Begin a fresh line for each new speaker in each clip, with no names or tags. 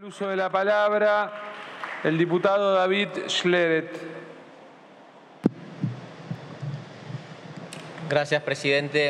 Uso de la palabra el diputado David Schleret.
Gracias, presidente.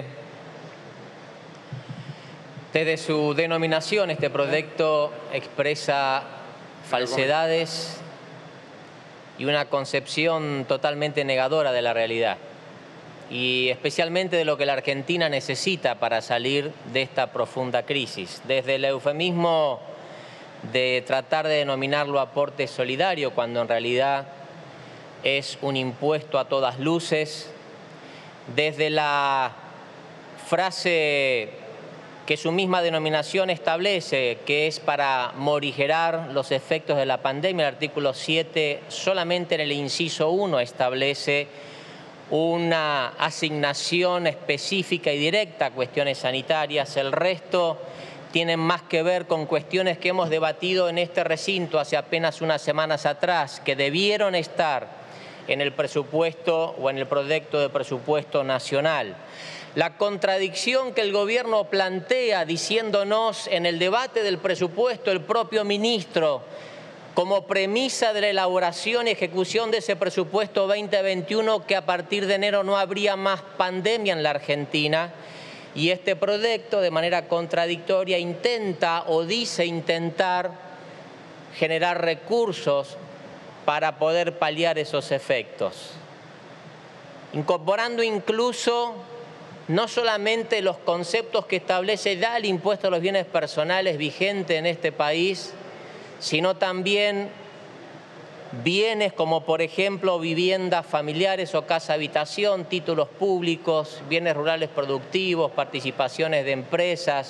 Desde su denominación, este proyecto expresa falsedades y una concepción totalmente negadora de la realidad, y especialmente de lo que la Argentina necesita para salir de esta profunda crisis. Desde el eufemismo de tratar de denominarlo aporte solidario, cuando en realidad es un impuesto a todas luces, desde la frase que su misma denominación establece, que es para morigerar los efectos de la pandemia. El artículo 7, solamente en el inciso 1, establece una asignación específica y directa a cuestiones sanitarias. El resto tienen más que ver con cuestiones que hemos debatido en este recinto hace apenas unas semanas atrás, que debieron estar en el presupuesto o en el proyecto de presupuesto nacional. La contradicción que el gobierno plantea diciéndonos en el debate del presupuesto el propio ministro, como premisa de la elaboración y ejecución de ese presupuesto 2021, que a partir de enero no habría más pandemia en la Argentina, y este proyecto de manera contradictoria intenta o dice intentar generar recursos para poder paliar esos efectos, incorporando incluso no solamente los conceptos que establece ya el impuesto a los bienes personales vigente en este país, sino también bienes como, por ejemplo, viviendas familiares o casa habitación, títulos públicos, bienes rurales productivos, participaciones de empresas,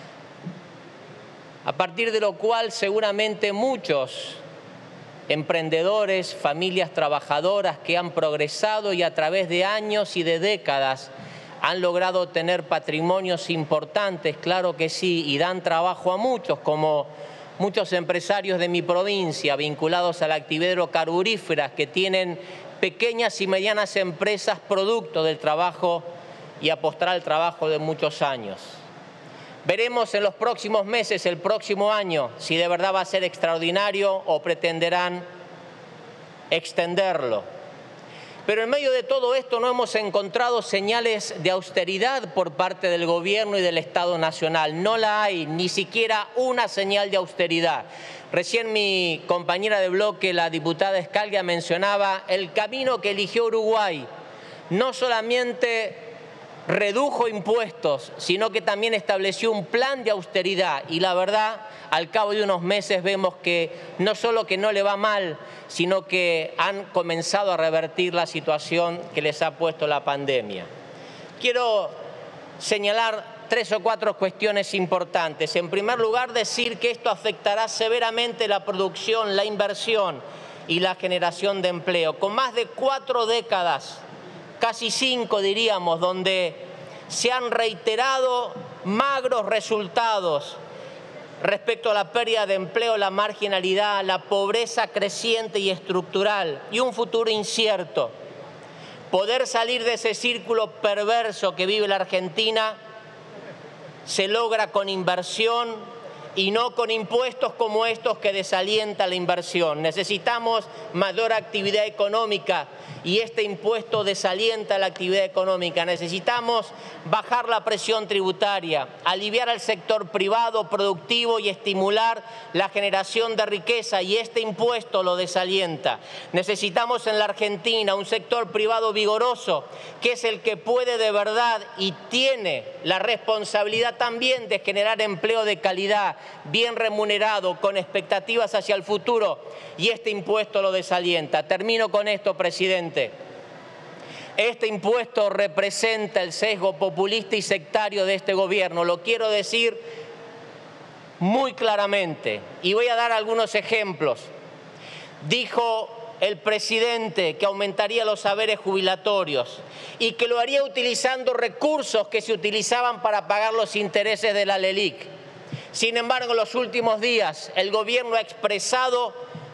a partir de lo cual seguramente muchos emprendedores, familias trabajadoras que han progresado y a través de años y de décadas han logrado tener patrimonios importantes, claro que sí, y dan trabajo a muchos, como muchos empresarios de mi provincia vinculados a la actividad hidrocarburífera, que tienen pequeñas y medianas empresas producto del trabajo y apostar al trabajo de muchos años. Veremos en los próximos meses, el próximo año, si de verdad va a ser extraordinario o pretenderán extenderlo. Pero en medio de todo esto no hemos encontrado señales de austeridad por parte del gobierno y del Estado Nacional. No la hay, ni siquiera una señal de austeridad. Recién mi compañera de bloque, la diputada Scalia, mencionaba el camino que eligió Uruguay. No solamente redujo impuestos, sino que también estableció un plan de austeridad. Y la verdad, al cabo de unos meses vemos que no solo que no le va mal, sino que han comenzado a revertir la situación que les ha puesto la pandemia. Quiero señalar 3 o 4 cuestiones importantes. En primer lugar, decir que esto afectará severamente la producción, la inversión y la generación de empleo. Con más de 4 décadas, casi 5 diríamos, donde se han reiterado magros resultados respecto a la pérdida de empleo, la marginalidad, la pobreza creciente y estructural y un futuro incierto. Poder salir de ese círculo perverso que vive la Argentina se logra con inversión y no con impuestos como estos que desalientan la inversión. Necesitamos mayor actividad económica y este impuesto desalienta la actividad económica. Necesitamos bajar la presión tributaria, aliviar al sector privado productivo y estimular la generación de riqueza, y este impuesto lo desalienta. Necesitamos en la Argentina un sector privado vigoroso, que es el que puede de verdad y tiene la responsabilidad también de generar empleo de calidad, bien remunerado, con expectativas hacia el futuro, y este impuesto lo desalienta. Termino con esto, presidente. Este impuesto representa el sesgo populista y sectario de este gobierno. Lo quiero decir muy claramente y voy a dar algunos ejemplos. Dijo el presidente que aumentaría los saberes jubilatorios y que lo haría utilizando recursos que se utilizaban para pagar los intereses de la LELIQ. Sin embargo, en los últimos días el gobierno ha expresado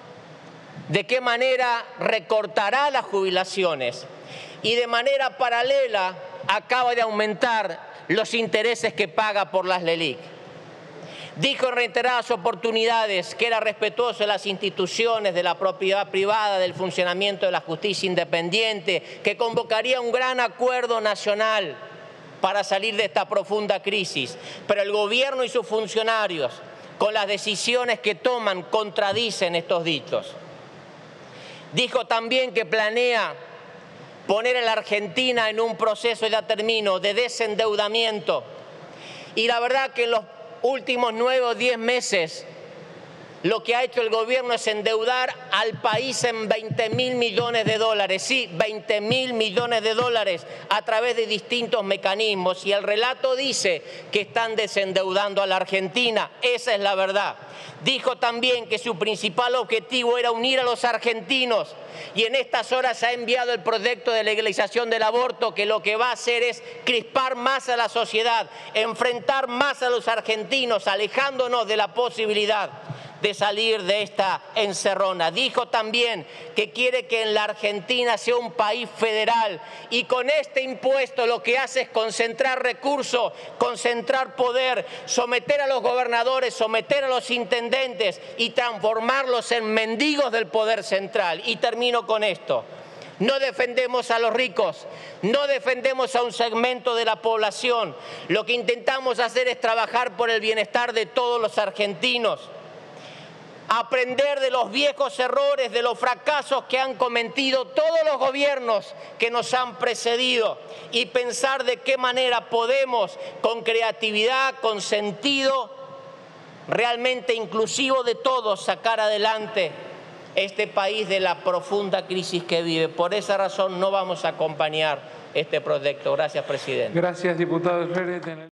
de qué manera recortará las jubilaciones y de manera paralela acaba de aumentar los intereses que paga por las LELIQ. Dijo en reiteradas oportunidades que era respetuoso de las instituciones, de la propiedad privada, del funcionamiento de la justicia independiente, que convocaría un gran acuerdo nacional para salir de esta profunda crisis. Pero el gobierno y sus funcionarios, con las decisiones que toman, contradicen estos dichos. Dijo también que planea poner a la Argentina en un proceso, ya termino, de desendeudamiento. Y la verdad que en los últimos 9 o 10 meses lo que ha hecho el gobierno es endeudar al país en 20.000 millones de dólares. Sí, 20.000 millones de dólares a través de distintos mecanismos. Y el relato dice que están desendeudando a la Argentina. Esa es la verdad. Dijo también que su principal objetivo era unir a los argentinos. Y en estas horas ha enviado el proyecto de legalización del aborto, que lo que va a hacer es crispar más a la sociedad, enfrentar más a los argentinos, alejándonos de la posibilidad de salir de esta encerrona. Dijo también que quiere que en la Argentina sea un país federal y con este impuesto lo que hace es concentrar recursos, concentrar poder, someter a los gobernadores, someter a los intendentes y transformarlos en mendigos del poder central. Y termino con esto. No defendemos a los ricos, no defendemos a un segmento de la población. Lo que intentamos hacer es trabajar por el bienestar de todos los argentinos. Aprender de los viejos errores, de los fracasos que han cometido todos los gobiernos que nos han precedido y pensar de qué manera podemos, con creatividad, con sentido realmente inclusivo de todos, sacar adelante este país de la profunda crisis que vive. Por esa razón no vamos a acompañar este proyecto. Gracias, presidente.
Gracias, diputado Herrera.